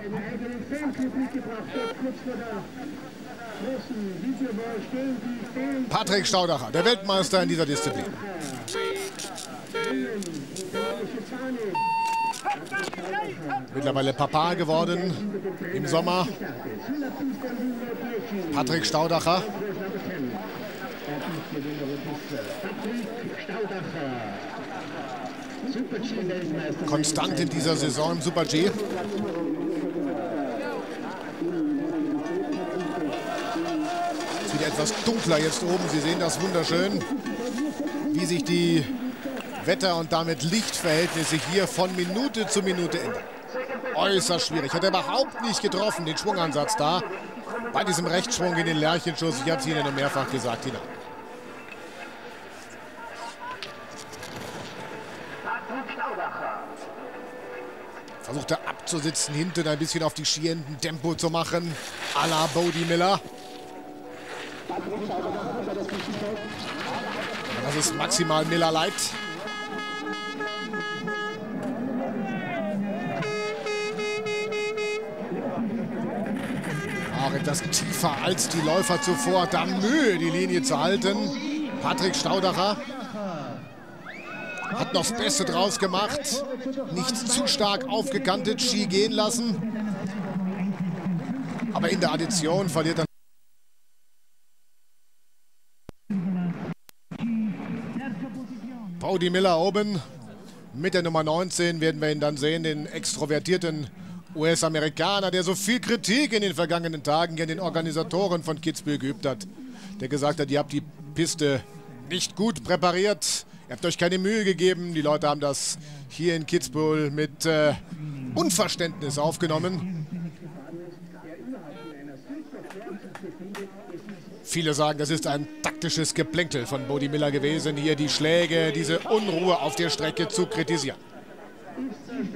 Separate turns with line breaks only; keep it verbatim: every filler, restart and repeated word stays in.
Patrick Staudacher, der Weltmeister in dieser Disziplin. Mittlerweile Papa geworden im Sommer. Patrick Staudacher. Konstant in dieser Saison im Super-G. Es wird etwas dunkler jetzt oben. Sie sehen das wunderschön, wie sich die Wetter- und damit Lichtverhältnisse hier von Minute zu Minute ändern. Äußerst schwierig. Hat er überhaupt nicht getroffen, den Schwungansatz da. Bei diesem Rechtsschwung in den Lerchenschuss. Ich habe es Ihnen nur mehrfach gesagt, hinein. Versucht er abzusitzen, hinten ein bisschen auf die Skienden Tempo zu machen. À la Bode Miller. Das ist maximal Miller Light. Auch etwas tiefer als die Läufer zuvor. Da Mühe, die Linie zu halten. Patrick Staudacher hat noch das Beste draus gemacht. Nicht zu stark aufgekantet, Ski gehen lassen. Aber in der Addition verliert er. Bode Miller oben. Mit der Nummer neunzehn werden wir ihn dann sehen, den extrovertierten U S-Amerikaner, der so viel Kritik in den vergangenen Tagen an den Organisatoren von Kitzbühel geübt hat. Der gesagt hat, ihr habt die Piste nicht gut präpariert. Ihr habt euch keine Mühe gegeben. Die Leute haben das hier in Kitzbühel mit äh, Unverständnis aufgenommen. Viele sagen, das ist ein taktisches Geplänkel von Bode Miller gewesen, hier die Schläge, diese Unruhe auf der Strecke zu kritisieren.